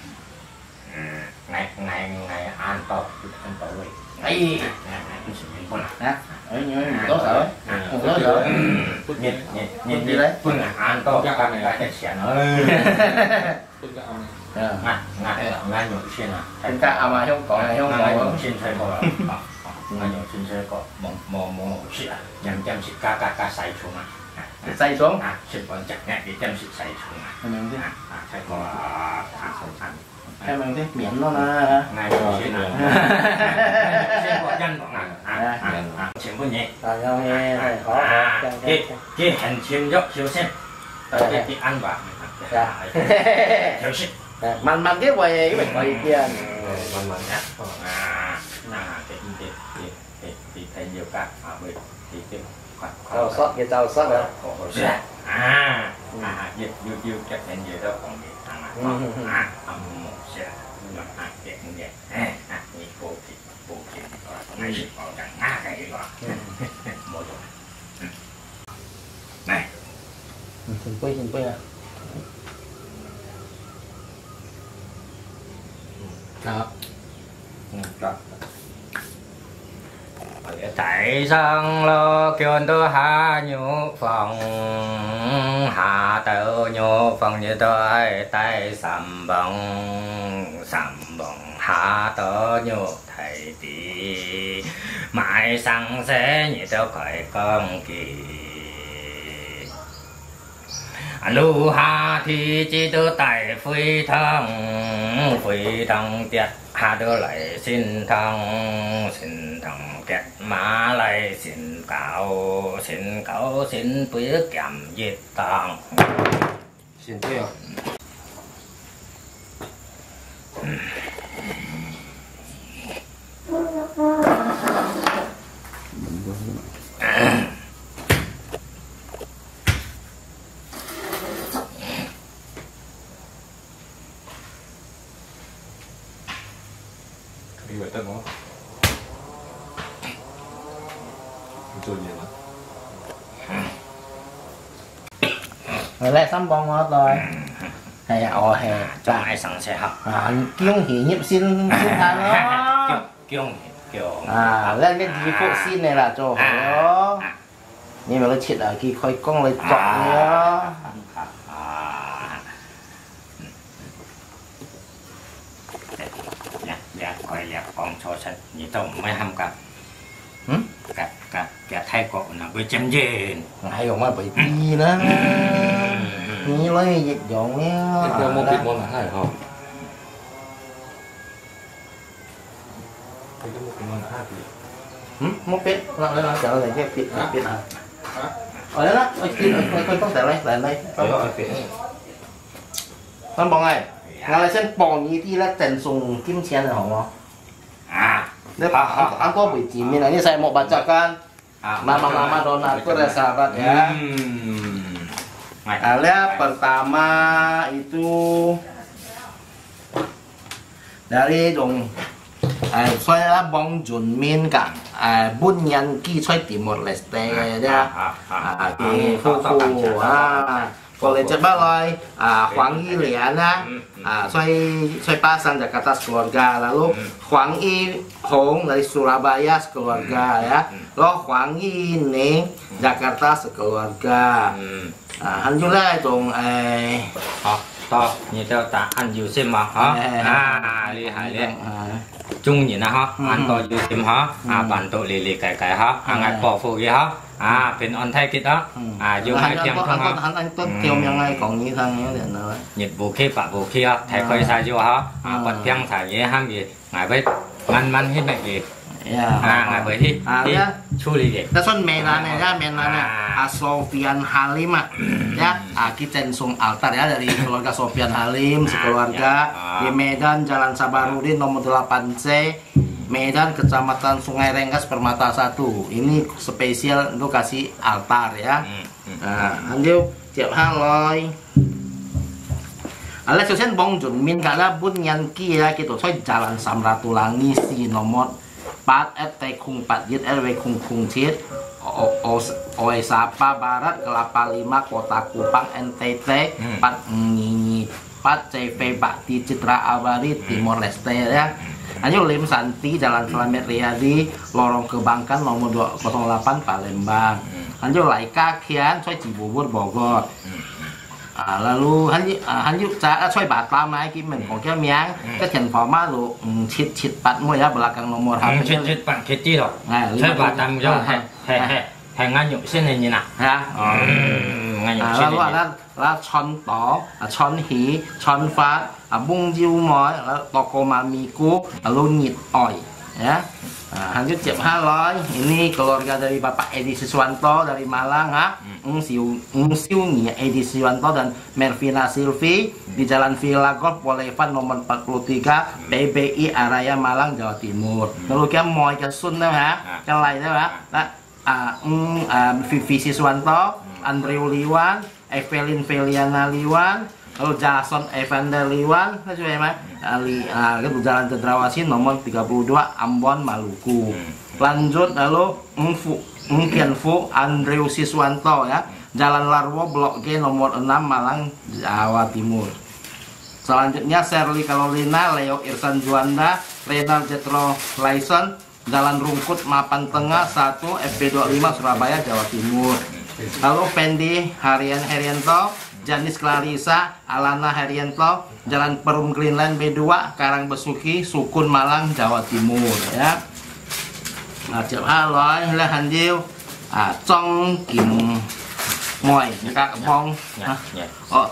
[SPEAKER 3] ngày ngày ngày an toàn an toàn rồi ấy
[SPEAKER 1] hả ở như có sợ không có sợ
[SPEAKER 3] nhìn nhìn nhìn
[SPEAKER 1] gì đấy
[SPEAKER 3] quân là an toàn các bạn này cái chuyện nó ngay ngay ngay nhổ xin à
[SPEAKER 1] chúng ta à mà không còn này không
[SPEAKER 3] ngay nhổ
[SPEAKER 1] còn
[SPEAKER 3] xin thay bỏ ngay nhổ xin thay có mò mò mò xịt à nhằm chăm xịt ca ca ca say xuống à
[SPEAKER 1] say xuống
[SPEAKER 3] à xịt còn chặt nhẹ để chăm xịt say xuống à
[SPEAKER 1] mình thế
[SPEAKER 3] à thay có à không ăn
[SPEAKER 1] em mình thế miệng nó là
[SPEAKER 3] ngay nhổ xin à xin có chân của ngài à à xin có nhẹ
[SPEAKER 1] rồi nhau nghe này khó
[SPEAKER 3] cái cái hành xin dốc siêu xem cái cái ăn vào siêu xem
[SPEAKER 1] mình mình cái quầy cái bệnh quầy kia
[SPEAKER 3] mình mình nhá à à cái cái cái cái cái thấy nhiều cả à vậy thì cái
[SPEAKER 1] rau sót cái rau sót đó
[SPEAKER 3] à à nhiều nhiều nhiều chắc là nhiều đó còn gì à âm một xe mà à cái như vậy à cái bộ thịt bộ thịt ngay sự còn chẳng ngã cái gì đó mỗi rồi này
[SPEAKER 1] xin quay xin quay à
[SPEAKER 6] ครับครับ
[SPEAKER 3] tại sang lo kêu tôi hạ nhũ phòng hạ tự nhũ phòng như tôi tay sầm bồng sầm bồng hạ tự nhũ thầy tỷ mãi sang sẽ như tôi khỏi con kỳ lưu hạ thì chỉ tôi tại phi thăng phi thăng tiệt hạ đưa lại xin thăng xin thăng kẹt má lại xin cáo xin cáo xin biết kèm diệt tàng
[SPEAKER 6] xin theo đi về tân không? Chơi gì mà?
[SPEAKER 1] Rồi lại xăm bông hết rồi. Hay ồ hè
[SPEAKER 3] cho ai sẵn sẽ học
[SPEAKER 1] à kiêng hỉ nhịp xin xin thang đó.
[SPEAKER 3] kiêng kiêng
[SPEAKER 1] À lên cái gì phụ xin này là cho phải đó. Nhưng mà cái chuyện ở kia khơi con lấy chọn nhá.
[SPEAKER 3] Dạ, coi là con cho sạch như tôi mới hâm cả cả cả cả thay cổ là với chém dền
[SPEAKER 1] Hay còn mà bị đi nữa như lấy dịch dọn nhá.
[SPEAKER 6] Cái món thịt món là hai hả? Cái món là hai thì
[SPEAKER 1] Mốt biết, nó nó trở lại cái biết biết hả? Ở đó đó, ở kia ở coi con tại đây, tại đây. Con bông này, ngài lại xem bông như tí là trần sùng kim chén rồi hả?
[SPEAKER 3] à
[SPEAKER 1] Nếu ăn có buổi chỉ mình ini saya mau bacakan nama-nama donatur ya sahabat ya. Ah, lihat pertama itu dari dong eh, saya là Bong Jun Min Kang eh, Bun Yan Ki Choi Timor Leste ya. Ah, ki phu phu ah boleh coba loh ah, Huang Yi Lian ah, ah, Choi Choi Pasan Jakarta sekeluarga, lalu Huang Yi Hong dari Surabaya sekeluarga ya, lo Huang Yi Ning Jakarta sekeluarga. Ah, han juga dong eh
[SPEAKER 3] to như theo ta ăn nhiều xem mà hả à li hải li chung nhỉ na hả ăn to nhiều xem hả à bản tổ lì lì cài cài hả à ngày bỏ phụ gì hả à bên on thay kít đó à dùng hai kem không hả
[SPEAKER 1] hắn anh tốt kêu miếng này còn như thằng nhớ điện rồi
[SPEAKER 3] nhiệt vũ khí bạc vũ khí á thay coi sai chưa hả à bật piang xài gì ham gì ngài với man man hết mẹ gì à ngài với hi hi chu lì gì
[SPEAKER 1] đó xuân mẹ là này ra mẹ là này à Sofian Halim ya ah, kita langsung altar ya dari keluarga Sofian Halim sekeluarga di Medan Jalan Sabarudin nomor delapan C Medan Kecamatan Sungai Rengas Permata satu. Ini spesial untuk kasih altar ya. Nah, lanjut tiap haloi. Ala Susen Bong Jun Min karena Bun Yan Ki ya gitu. Soy Jalan Samratulangi si nomor empat R T Kung empat J R W Kung Kung Cit Oe Sapa Barat Kelapa lima Kota Kupang N T T empat Nyinyi empat C V Bakti Citra Abadi Timor Leste ya. Lanjut Lim Santi Jalan Slamet Riyadi Lorong Kebangkan nomor dua nol delapan Palembang. Lanjut Laika Kian Choi Cibubur Bogor. À, lalu lanjut lanjut saya Choi Batam lagi menของแก้วเมียงก็เขียนฟอร์มาlu chit chit pat mua ya belakang nomor H P
[SPEAKER 3] chit chit pat chit chit loh Choi Batam jo he he he he nganjuk sini ni nak
[SPEAKER 1] ya
[SPEAKER 3] nganjuk sini
[SPEAKER 1] lalu ada là chon to chon hi chon fa bung jiu moi toko mamiku lalu nyit oi ya. Nah, lanjut tiap haloi ini keluarga dari Bapak Edi Siswanto dari Malang ha Ung Siu Ung Siungi Edi Siswanto dan Mervina Silvi di Jalan Villa Golf Boulevard nomor empat puluh tiga P B I Araya Malang Jawa Timur. Lalu kita mau ke Sun dah ha yang lain dah nah Ung Vivi Siswanto Andrew Liwan Evelyn Feliana Liwan lalu Jason Evander Liwan itu ya mas Ali ah, itu Jalan Cendrawasih nomor tiga puluh dua Ambon Maluku. Lanjut lalu Mfu Mungkin Fu Andrew Siswanto ya Jalan Larwo Blok G nomor enam Malang Jawa Timur. Selanjutnya Sherly Carolina, Leo Irsan Juanda, Renal Jetro Laison, Jalan Rungkut Mapan Tengah satu F B dua puluh lima Surabaya Jawa Timur. Lalu Fendi Harian Herianto, Janis Clarissa, Alana Herianto, Jalan Perum Greenland B dua Karang Besuki Sukun Malang Jawa Timur ya. Nah, chào hai là hành diêu à trong kim ngoài các bông ờ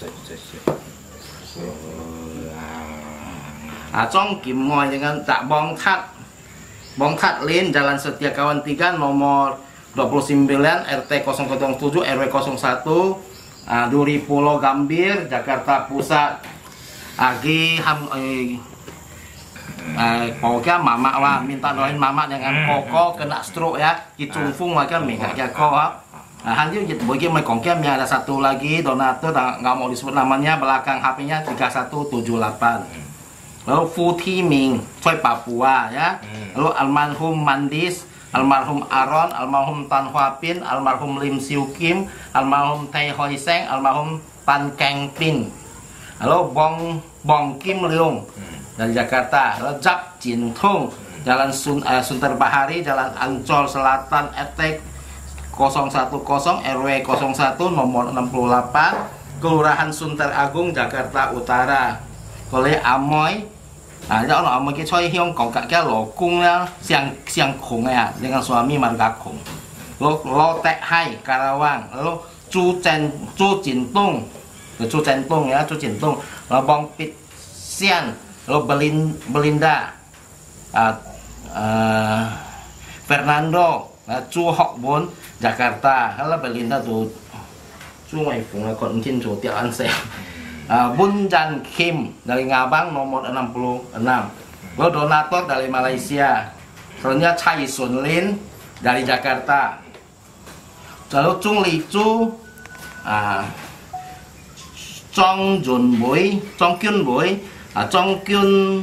[SPEAKER 1] à trong kim ngoài dengan tak bong tat bong tat lin Jalan Setia Kawan tiga nomor dua puluh sembilan R T nol nol tujuh R W nol satu ah, Duri Pulau Gambir Jakarta Pusat Agi ham eh, eh, pokoknya mama lah minta doain mama dengan koko kena stroke ya Kicung Fung mereka mega koko nah hanyu bagi mereka kongkemnya ada satu lagi donatur nggak mau disebut namanya belakang H P-nya tiga satu tujuh delapan. Lalu Futi Ming Choi Papua ya. Lalu almarhum Mandis, almarhum Aron, almarhum Tan Hua Pin, almarhum Lim Siu Kim, almarhum Tai Hoi Seng, almarhum Tan Keng Pin. Lalu Bong Bong Kim Leung dari Jakarta. Lalu Jap Jin Tung Jalan Sun, eh, Sunter Bahari, Jalan Ancol Selatan E T nol satu nol R W nol satu nomor enam puluh delapan Kelurahan Sunter Agung Jakarta Utara. Oleh Amoy, nah dia orang Amoy kita cari Hong Kong kakek lokung ya, siang siang kong ya dengan suami marga kong. Lo lo Tek Hai Karawang, lo Chu Chen Chu Jintung, Chu Jintung ya Chu Jintung, lo Bong Pit Sian, lo Belin Belinda, uh, uh, Fernando, uh, Chu Hok Bun Jakarta, kalau Belinda tuh Chu Wei Fung lah kon tin Chu Tiao An Seng. Uh, Bun Jan Kim dari Ngabang nomor enam puluh enam. Lalu donatur dari Malaysia. Selanjutnya Chai Sun Lin dari Jakarta. Lalu Chung Li Chu, uh, Chong Jun Boy, Chong Kyun Boy, uh, Chong Kyun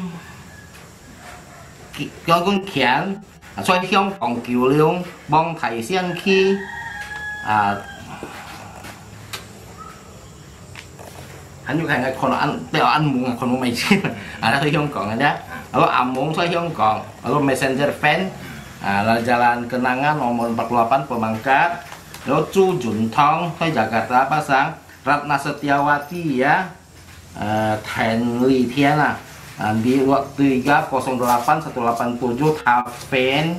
[SPEAKER 1] Chong Kyun Kian, Choi Hyong Kong Kiu Leung, Bong Thai Sian Ki, uh, anh juga nggak kono an teo an mung kono mai sih ada tuh Hong Kong ada lalu amung tuh Hong Kong lalu messenger fan lalu Jalan Kenangan nomor empat puluh delapan Pemangkat lalu Chu Jun Tong tuh Jakarta Pasang Ratna Setiawati ya Ten Li Tian lah di tiga nol delapan satu delapan tujuh Tapen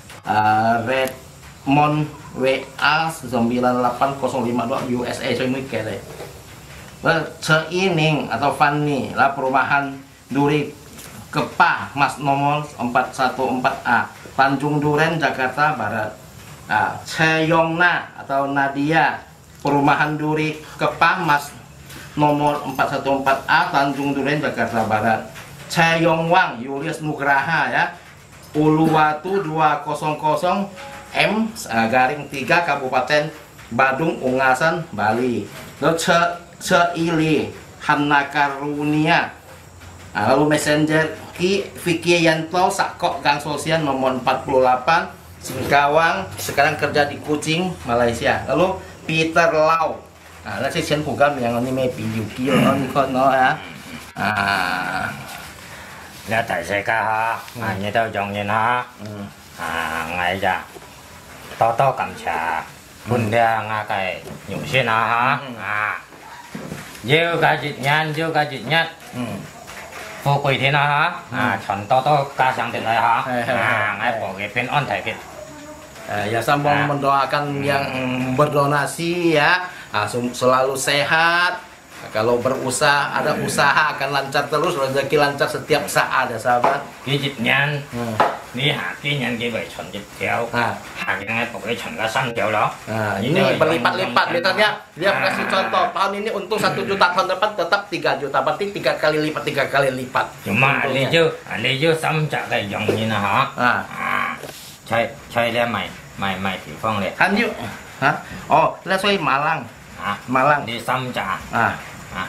[SPEAKER 1] Redmond W A sembilan delapan nol lima dua U S A saya mikir deh. Ceining atau Fanny lah perumahan Duri Kepah Mas nomor empat satu empat A Tanjung Duren Jakarta Barat. Nah, Cheyongna atau Nadia perumahan Duri Kepah Mas nomor empat satu empat A Tanjung Duren Jakarta Barat. Cheyongwang Julius Nugraha ya Uluwatu dua nol nol M garing tiga Kabupaten Badung Ungasan Bali. Lalu Seili Hanna Karunia nah, lalu messenger Ki Vicky Yanto Sakok Gang Sosial nomor empat puluh delapan Singkawang sekarang kerja di Kuching Malaysia. Lalu Peter Lau nah là chiếc của các miệng ini mày bị nhiều nó như con nó á à
[SPEAKER 3] là tại sao cả ha à như tao chồng nhìn ha à ngày ra to to cầm trà bún đa ngà cái nhủ xuyên ha à nhiều cái chuyện nhăn nhiều cái chuyện nhất vô quỳ thế nào hả à chọn to to ca sang thế này hả à ngay bỏ cái pen on thải cái
[SPEAKER 1] ya sambung mendoakan yang berdonasi ya ah, selalu sehat. Kalau berusaha ada usaha akan lancar terus, rezeki lancar setiap saat ya sahabat.
[SPEAKER 3] Cái dịch nhân ní hạ cái nhân cái vậy chọn dịch kéo hạ cái ngay bỏ cái chọn cái sang kéo đó.
[SPEAKER 1] Nah, ini berlipat-lipat lihatnya. Dia kasih contoh tahun ini untung satu juta, tahun depan tetap tiga juta, berarti tiga kali lipat tiga kali lipat.
[SPEAKER 3] Cuma lý do lý do sắm trả cái dòng như nào hả? À, chơi chơi lên mày mày mày thì phong liệt.
[SPEAKER 1] Han yuk, hah? Oh, là xoay Malang.
[SPEAKER 3] À,
[SPEAKER 1] Malang
[SPEAKER 3] đi sắm trả.
[SPEAKER 1] À,
[SPEAKER 3] à,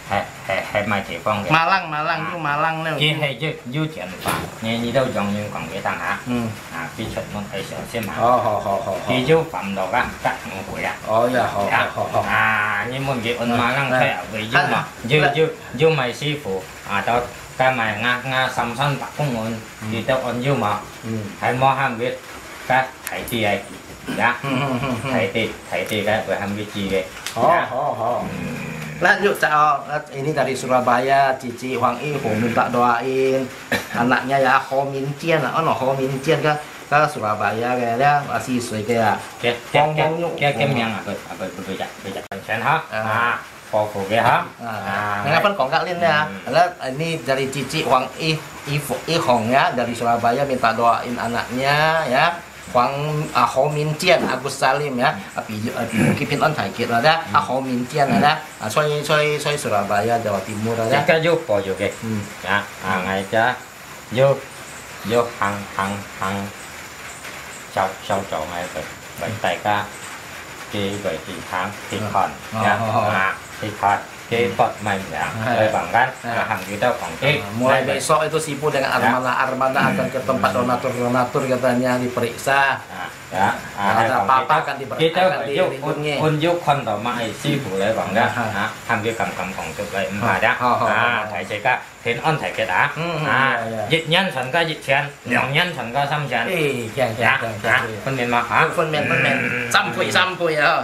[SPEAKER 3] hay hay hay mai thì con cái
[SPEAKER 1] Malang Malang chứ Malang đâu
[SPEAKER 3] kia hay chứ du chuyển phản nghe như đâu dòng nhưng còn cái thằng hả
[SPEAKER 1] ừ
[SPEAKER 3] à cái chuyện nó thấy sợ xem mà
[SPEAKER 1] họ họ họ họ
[SPEAKER 3] cái du phạm đồ các các người của à
[SPEAKER 1] họ dạ họ họ họ
[SPEAKER 3] à nhưng mà cái ôn Malang theo với du mà du du du mày sư phụ à tao cái mày nga nga sắm săn bạc không ôn thì tao ôn du mà hay mua ham biết các thầy thì ấy dạ thầy thì thầy thì cái về ham biết gì vậy
[SPEAKER 1] họ họ họ lanjut Cak, ini dari Surabaya, Cici Huang Ihu minta doain anaknya ya Ho Min Jian, oh no Ho Min Jian ke ke Surabaya kayaknya masih sui kayak
[SPEAKER 3] cái cái cái cái cái miệng à apa apa berbeda beda pencen ha ah fokus ya ha
[SPEAKER 1] ah kenapa kok nggak Lin ya ini dari Cici Huang I Ihu Ihong ya dari Surabaya minta doain anaknya ya Huang à, Ho Min Jian Agus Salim ya bị bị pin ấn thải kiệt rồi đó à, Ho Min Jian rồi đó à, xoay xoay xoay Surabaya Jawa Timur rồi đó
[SPEAKER 3] cái vô bỏ vô cái à à ngày cha vô vô hàng hàng hàng sau sau chỗ ngày vậy vậy tại ca cái vậy thì tháng thì còn nha à thì còn cái bot main ya dari bangkan hàng kita konkret
[SPEAKER 1] mulai besok itu Sipu dengan Armada Armada akan ke tempat donatur-donatur katanya diperiksa
[SPEAKER 3] ya
[SPEAKER 1] ada apa-apa akan diperiksa
[SPEAKER 3] kita dilindungi unjuk konto mai Sipu dari bangkan tham gia cầm cầmของจุดเลยมาจ้ะอ่าถ่ายเสร็จก็เห็นอ้อนถ่ายเกตอ่ะอ่าหยิบยันฉันก็หยิบเชียนหยองยันฉันก็ซ้ำเชียน
[SPEAKER 1] เอ้ยแข่งแข่งแข่งแข่ง
[SPEAKER 3] คนเมียนมาฮะ
[SPEAKER 1] คนเมียนคนเมียนซ้ำปุยซ้ำปุยเหรอ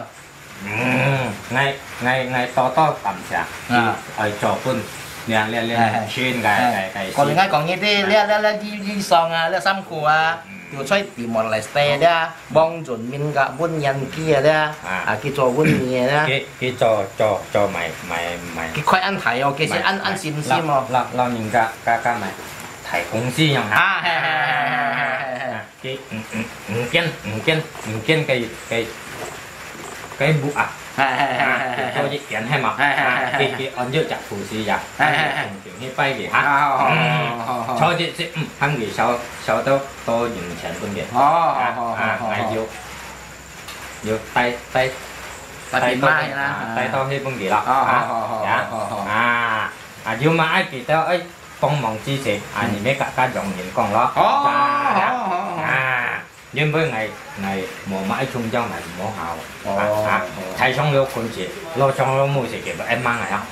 [SPEAKER 3] ngay ngay ngay to to tầm chả ở chỗ phun liền liền liền xuyên cái cái cái
[SPEAKER 1] còn ngay còn như thế lia lia lia di di song à liaซ้ำขัวอยู่ช่วยตีหมดหลายสเตย์เนี่ยบ้องจุนมินกะวุ้นยันเกียเนี่ยอ่ากี่ตัววุ้นเมียเนี่ย
[SPEAKER 3] cái cái trò trò trò mày mày mày
[SPEAKER 1] กี่ค่อยอันไทยอ๋อกี่สิอันอันซินซิมอ๋อ
[SPEAKER 3] เราเราnhìn cả cả cả mày thầy công ty nhằng hả
[SPEAKER 1] อ่าเฮ้เฮ้เฮ้เฮ้เฮ้
[SPEAKER 3] cái kiên kiên kiên cái cái cái bụ à cho dịch kiến hay mà cái cái ấn dự chặt phù sĩ giả kiểu như bay gì hả cho dịch dịch hàng gì sau sau đó tôi dùng钱分别啊来就就tay tay
[SPEAKER 1] tay mai na
[SPEAKER 3] tay to hay phân biệt là à à nhưng mà ai kỳ tao ấy幫忙支持啊你咩家家用員工咯啊因為係係冇買中獎係冇效啊睇xong咗款錢攞獎咗冇食嘅咪一蚊嚟啊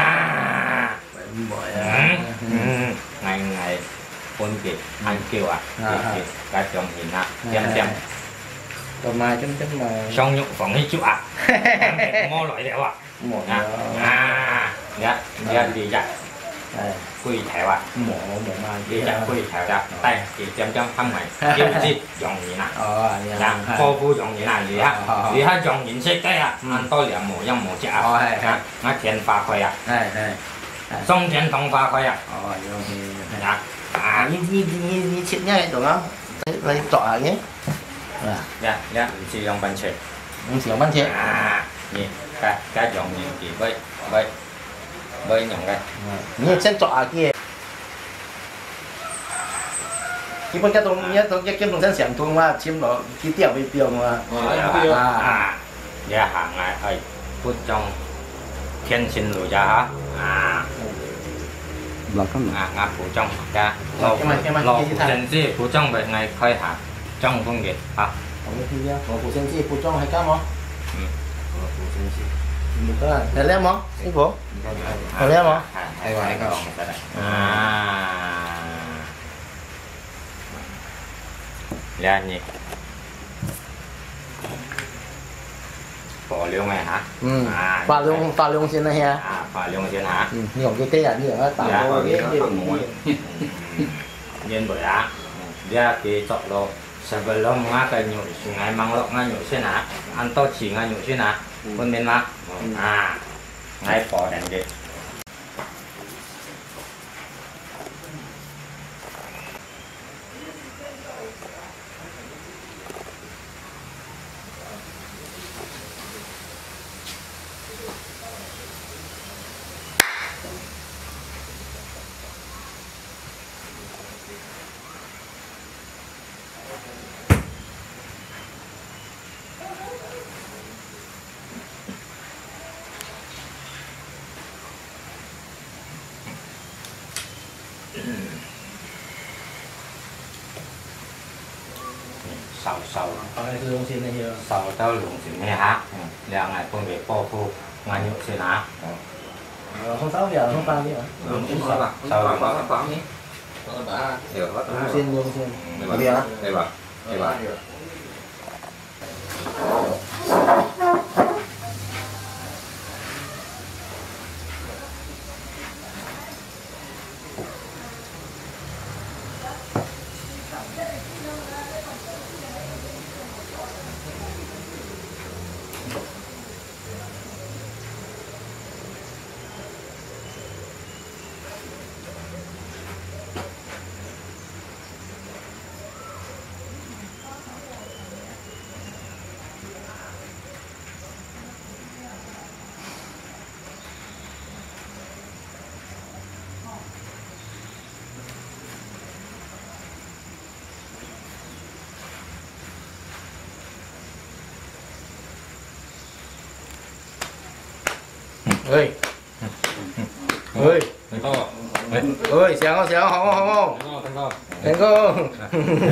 [SPEAKER 3] 嗯ngày ngày quân kiệt ăn kêu à kiệt cả chồng nhìn à xem xem
[SPEAKER 1] còn mai chấm chấm mà
[SPEAKER 3] xong nhục phòng hết chút à mua loại đẹp à à dạ dạ gì dạ quy thẹo à
[SPEAKER 1] mổ mổ mai
[SPEAKER 3] đi chặt quy thẹo ra tay chỉ chấm chấm thăm mày kiếm gì dọn gì nè dạ cô phu dọn gì nè gì á gì hết dọn nhìn xếp cái à ăn tôi liền mổ dâm mổ chả nó tiền pha khoai à xong tiền thong pha khoai à dạ
[SPEAKER 1] à như như như như chuyện nhá đúng không lấy trọ nhé
[SPEAKER 3] dạ dạ chỉ dùng bàn chè
[SPEAKER 1] không chỉ dùng bàn chè
[SPEAKER 3] à nhìn cái cái dọn nhìn chỉ với với với nhộng đây
[SPEAKER 1] như trên trọ kia基本cái東一東一基本上上通嘛，簽落幾條俾標嘛。
[SPEAKER 3] 啊，一行係係搬中天線路咋嚇啊？
[SPEAKER 5] 落咁
[SPEAKER 3] 啊啊附中㗎，落落附近之附中嘅係開行中風嘅嚇。
[SPEAKER 1] 我冇聽啫，我附近之附中係間麼？
[SPEAKER 3] 嗯，我附近之。
[SPEAKER 1] 唔得，係叻麼？師傅？係叻麼？
[SPEAKER 3] 係係係個啊。Lihat nih, Phổ này hả?
[SPEAKER 1] Ừ. À, Phá Lương, Phá Lương xin này ha.
[SPEAKER 3] À, Phá Lương xin hả?
[SPEAKER 1] Ừ, nhiều cái tên là nhiều á, tạo ra cái cái
[SPEAKER 3] nhân bởi á, dia cái chọn lo, sebelum ngã cái nhụy, ngày mang lọ ngã nhụy xin hả? Ăn to chỉ ngã nhụy xin hả? Bên bên mà, à, ngày Phổ đèn đi. sầu sầu
[SPEAKER 1] เอาอะไรคือลงเซียนในเฮีย
[SPEAKER 3] sầu tao lùng xỉn hay há là ngày con về po phu ngày nhựa xỉn há
[SPEAKER 1] không sáu giờ không bao giờ
[SPEAKER 3] sầu
[SPEAKER 1] lông xiên lông xiên
[SPEAKER 2] đây bà đây bà đây bà
[SPEAKER 1] ơi ơi
[SPEAKER 6] thành công
[SPEAKER 1] ơi xéo xéo không không không
[SPEAKER 6] thành công thành công
[SPEAKER 1] thành công